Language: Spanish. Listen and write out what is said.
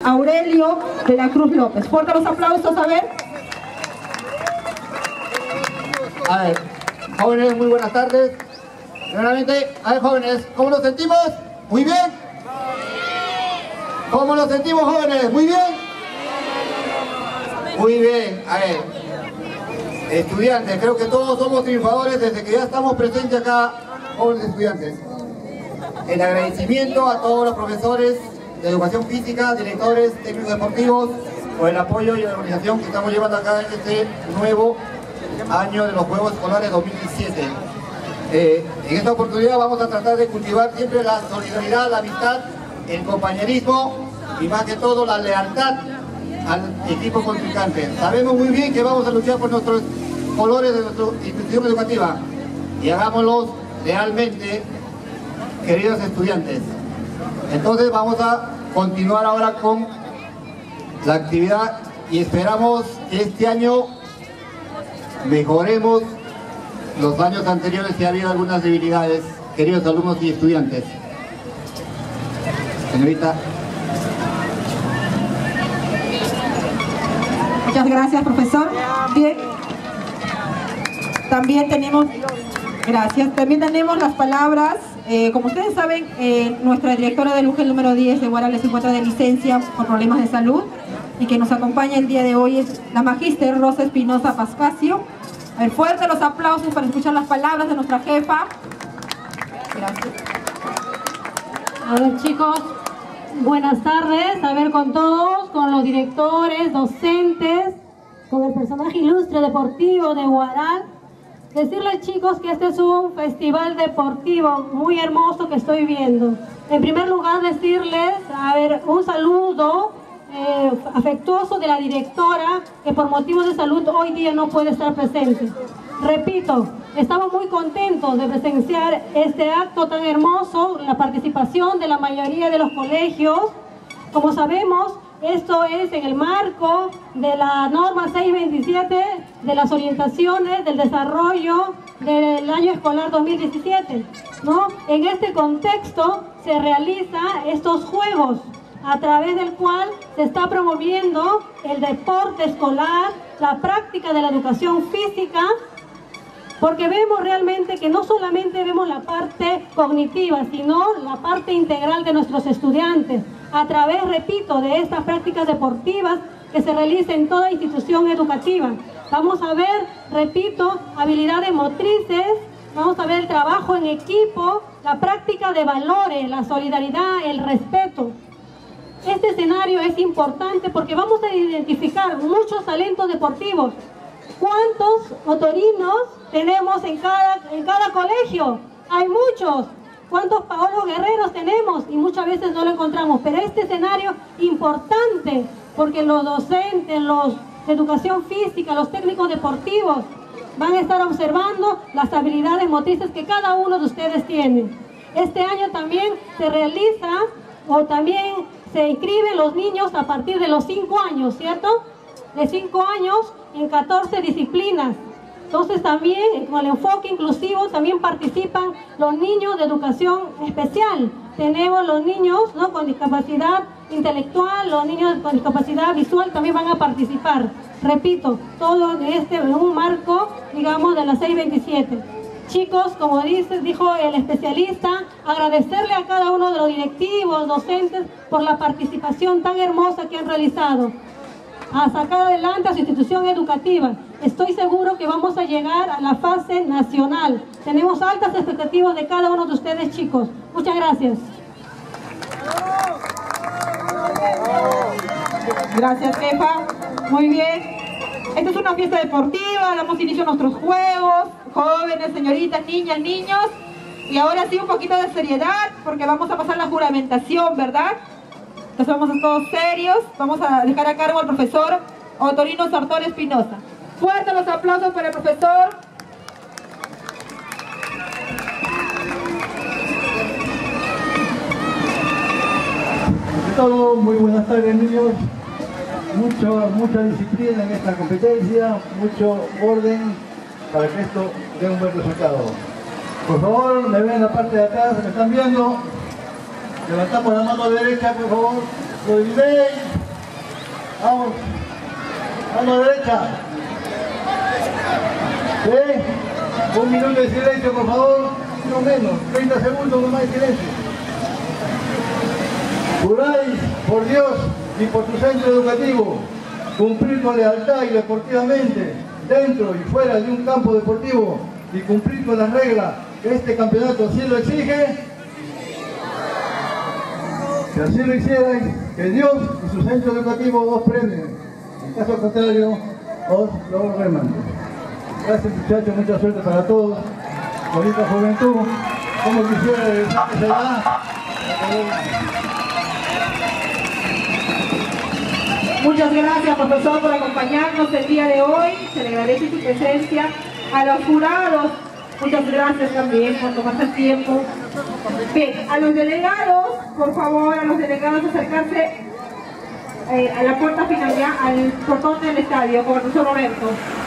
Aurelio de la Cruz López. Fuerte los aplausos, a ver. A ver, jóvenes, muy buenas tardes. Primeramente, a ver, jóvenes, ¿cómo nos sentimos? ¿Muy bien? ¿Cómo nos sentimos, jóvenes? ¿Muy bien? Muy bien, a ver, estudiantes, creo que todos somos triunfadores desde que ya estamos presentes acá, jóvenes estudiantes. El agradecimiento a todos los profesores de educación física, directores, técnicos deportivos, por el apoyo y la organización que estamos llevando acá en este nuevo año de los Juegos Escolares 2017. En esta oportunidad vamos a tratar de cultivar siempre la solidaridad, la amistad, el compañerismo y más que todo la lealtad al equipo contrincante. Sabemos muy bien que vamos a luchar por nuestros colores de nuestra institución educativa y hagámoslo lealmente, queridos estudiantes. Entonces vamos a continuar ahora con la actividad y esperamos que este año mejoremos los años anteriores si ha habido algunas debilidades, queridos alumnos y estudiantes. Señorita. Muchas gracias, profesor. Bien. También tenemos, gracias, también tenemos las palabras. Como ustedes saben, nuestra directora del UGEL número 10 de Huaral se encuentra de licencia por problemas de salud y que nos acompaña el día de hoy es la magíster Rosa Espinosa Pascasio. A ver, fuerte los aplausos para escuchar las palabras de nuestra jefa. Gracias. A ver, chicos, buenas tardes. A ver, con todos, con los directores, docentes, con el personaje ilustre deportivo de Huaral. Decirles, chicos, que este es un festival deportivo muy hermoso que estoy viendo. En primer lugar, decirles, a ver, un saludo afectuoso de la directora que por motivos de salud hoy día no puede estar presente. Repito, estamos muy contentos de presenciar este acto tan hermoso, la participación de la mayoría de los colegios. Como sabemos, esto es en el marco de la norma 627 de las orientaciones del desarrollo del año escolar 2017, ¿no? En este contexto se realizan estos juegos a través del cual se está promoviendo el deporte escolar, la práctica de la educación física, porque vemos realmente que no solamente vemos la parte cognitiva, sino la parte integral de nuestros estudiantes, a través, repito, de estas prácticas deportivas que se realizan en toda institución educativa. Vamos a ver, repito, habilidades motrices, vamos a ver el trabajo en equipo, la práctica de valores, la solidaridad, el respeto. Este escenario es importante porque vamos a identificar muchos talentos deportivos. ¿Cuántos otorinos tenemos en cada colegio? Hay muchos. ¿Cuántos Paolo Guerreros tenemos? Y muchas veces no lo encontramos. Pero este escenario importante porque los docentes, los de educación física, los técnicos deportivos van a estar observando las habilidades motrices que cada uno de ustedes tiene. Este año también se realiza o también se inscriben los niños a partir de los 5 años, ¿cierto? De 5 años en 14 disciplinas. Entonces también con el enfoque inclusivo también participan los niños de educación especial. Tenemos los niños, ¿no?, con discapacidad intelectual, los niños con discapacidad visual también van a participar. Repito, todo en un marco, digamos, de la 627. Chicos, como dijo el especialista, agradecerle a cada uno de los directivos, docentes, por la participación tan hermosa que han realizado, a sacar adelante a su institución educativa. Estoy seguro que vamos a llegar a la fase nacional. Tenemos altas expectativas de cada uno de ustedes, chicos. Muchas gracias. Gracias, jefa. Muy bien. Esta es una fiesta deportiva, damos inicio a nuestros juegos, jóvenes, señoritas, niñas, niños. Y ahora sí un poquito de seriedad, porque vamos a pasar la juramentación, ¿verdad? Entonces vamos a todos serios. Vamos a dejar a cargo al profesor Otorino Sartor Espinosa. Fuertes los aplausos para el profesor. Ante todo, muy buenas tardes, niños. Mucha disciplina en esta competencia, mucho orden para que esto dé un buen resultado. Por favor, me ven en la parte de atrás, me están viendo. Levantamos la mano derecha, por favor. Lo dividéis. Vamos. Mano derecha. ¿Sí? 1 minuto de silencio, por favor. No menos. 30 segundos nomás de silencio. Juráis por Dios y por tu centro educativo cumplir con lealtad y deportivamente dentro y fuera de un campo deportivo y cumplir con las reglas que este campeonato así lo exige. Si así lo hicierais, que Dios y su centro educativo os premien. En caso contrario, os lo remanden. Gracias muchachos, mucha suerte para todos. Bonita juventud, como quisiera regresar a esa edad. Muchas gracias, profesor, por acompañarnos el día de hoy. Se le agradece su presencia. A los jurados, muchas gracias también por tomarse el tiempo. Bien, a los delegados, por favor, a los delegados acercarse a la puerta final, ya, al portón del estadio, con el profesor Roberto.